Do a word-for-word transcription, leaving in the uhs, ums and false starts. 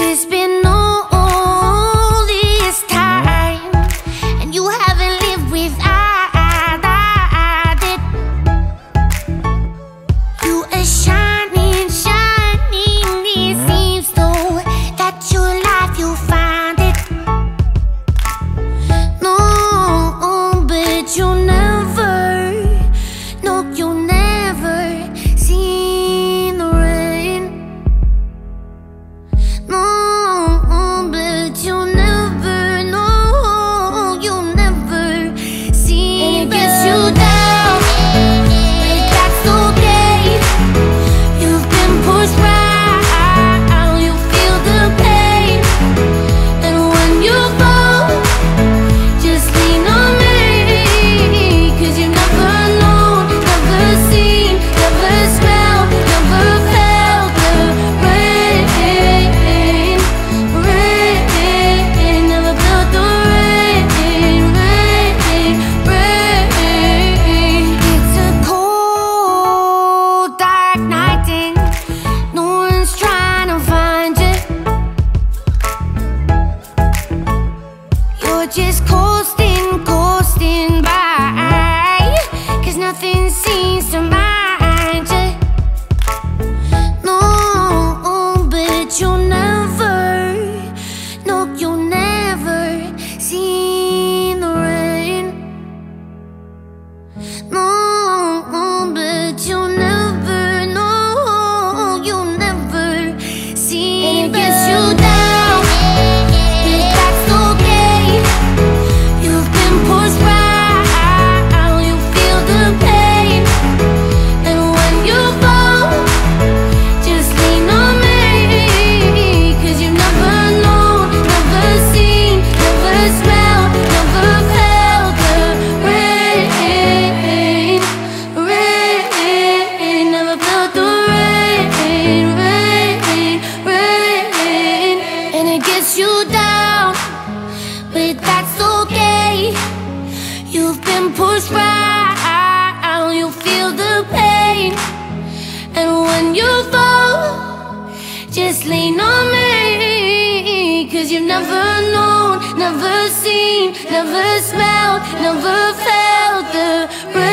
It's been all this time, and you haven't lived without it. You are shining, shining. It seems though that your life you find it. No, but you'll never, no, you'll never see the rain. No, but you'll never, no, you'll never see. And it gets you down, but that's okay. You've been pushed right, you feel the pain. And when you fall, just lean on me, 'cause you've never known, never seen, never smelled, never felt the rain. Rain, never felt the rain, rain, rain. It's a cold, dark night and no one's trying to find you. You're just coasting, coasting by, 'cause nothing seems to mind you. No, but you'll never, no, you'll never see the rain. No, but you'll never, no, you'll never see. And it gets you down, but that's okay. You've been pushed right, you feel the pain. And when you fall, just lean on me, 'cause you've never known, never seen, never smelled, never felt the rain. Rain, never felt the rain, rain, rain. And it gets you down, but that's okay. You've been pushed right, you feel the pain. And when you fall, just lean on me, 'cause you've never known, never seen, never smelled, never felt the rain.